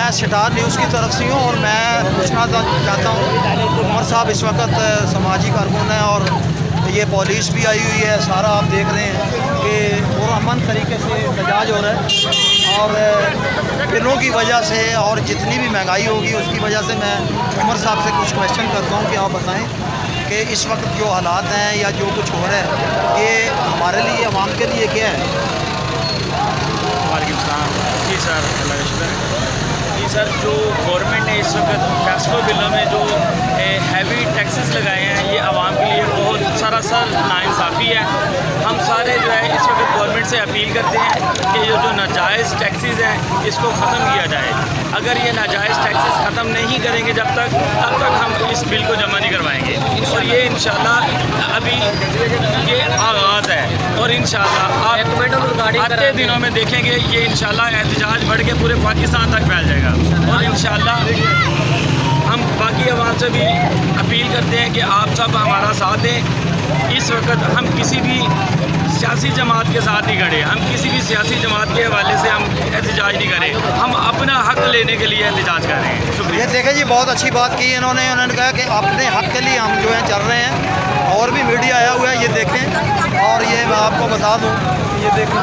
मैं star news की तरफ से हूँ और मैं पूछना चाहता हूँ, उमर साहब इस वक्त समाजी कारकुन है और ये पुलिस भी आई हुई है, सारा आप देख रहे हैं कि पुरअमन तरीके से एहतजाज हो रहा है और बिलों की वजह से और जितनी भी महंगाई होगी उसकी वजह से मैं उमर साहब से कुछ क्वेश्चन करता हूँ कि आप बताएं कि इस वक्त जो हालात हैं या जो कुछ हो रहा है ये हमारे लिए, आवाम के लिए क्या है? वालेकुम सलाम। जी सर, अल्लाह का शुक्र है। जी सर, जो गवर्नमेंट ने इस वक्त फैसलों बिलों में जो हैवी टैक्सेस लगाए हैं, ये आवाम के लिए बहुत सरासर नाइंसाफ़ी है। हम सारे जो है इस वक्त गवर्नमेंट से अपील करते हैं कि ये जो नाजायज़ टैक्सेस हैं इसको ख़त्म किया जाए। अगर ये नाजायज़ टैक्सेस ख़त्म नहीं करेंगे तब तक हम इस बिल को जमा नहीं करवाएंगे और ये इंशाल्लाह अभी ये आगाज़ है और इंशाल्लाह आप आते दिनों में देखेंगे ये इंशाल्लाह एहतजाज बढ़ के पूरे पाकिस्तान तक फैल जाएगा और इंशाल्लाह हम बाकी आवाम से भी अपील करते हैं कि आप सब हमारा साथ दें। इस वक्त हम किसी भी सियासी जमात के साथ नहीं खड़े, हम किसी भी सियासी जमात के हवाले से हम एहतजाज नहीं करें, हम अपना हक लेने के लिए एहतजाज कर रहे हैं। शुक्रिया। ये देखें जी, बहुत अच्छी बात की इन्होंने कहा कि अपने हक के लिए हम जो है चल रहे हैं और भी मीडिया आया हुआ है, ये देखें और ये मैं आपको बता दूँ, ये देखें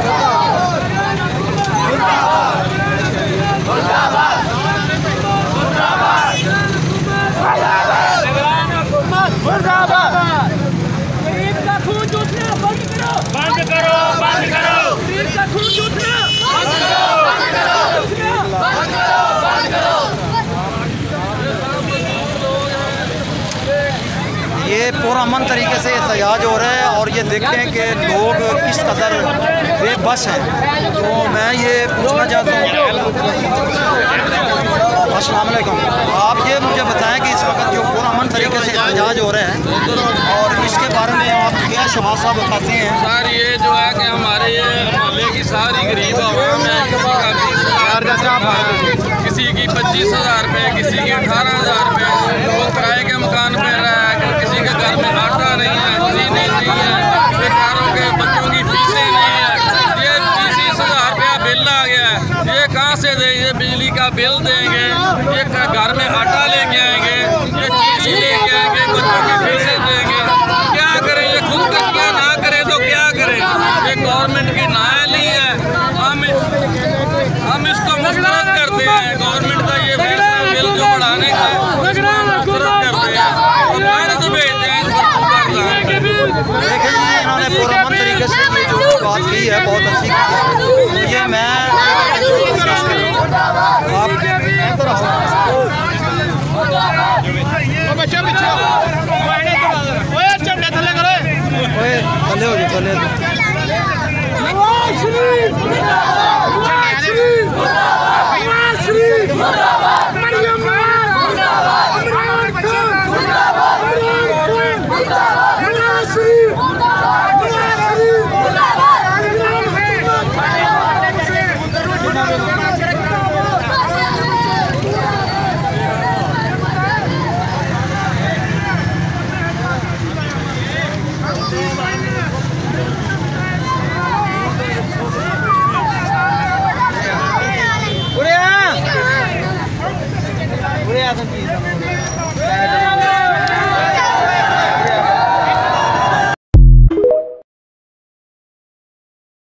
गरीब का खून चूसना बंद करो, बंद करो, बंद करो। गरीब का खून चूसना बंद करो, बंद करो, बंद करो, बंद करो। ये पुरअमन तरीके से एहतजाज हो रहा है और ये देखें कि लोग किस कदर बेबस हैं। तो मैं ये पूछना चाहता हूँ, अस्सलाम वालेकुम, आप ये मुझे बताएं कि इस वक्त जो पुरअमन तरीके से एहतजाज हो रहे हैं और इसके बारे में आप क्या शुभाशा बताते हैं? सर, ये जो है कि हमारे ये मोहल्ले की सारी गरीब आवाम है, किसी की 25,000 रुपये, किसी की 18,000 रुपये, वो किराए के मकान पे रहा है, किसी के घर में आटा नहीं है, चीनी नहीं है, बेकारों के बच्चों की फीसें नहीं है। ये 20,000 रुपया बिल आ गया है, ये कहाँ से देंगे? बिजली का बिल देंगे, ये घर में आटा लेके आएंगे, ये चीनी लेके आएंगे, बच्चों की फीसें देंगे। क्या करें? ये खुद करके ना करें तो क्या करें? ये गवर्नमेंट की नाअहली है। हम इसको मुस्तरद करते हैं। गवर्नमेंट का ये फैसला बिल जो बढ़ाने का मुस्तरद करते हैं और भारत भेजते हैं। देखिए जी, इन्होंने पुरअमन तरीके से ये जो बात की है बहुत अच्छी की है। ये मैं आप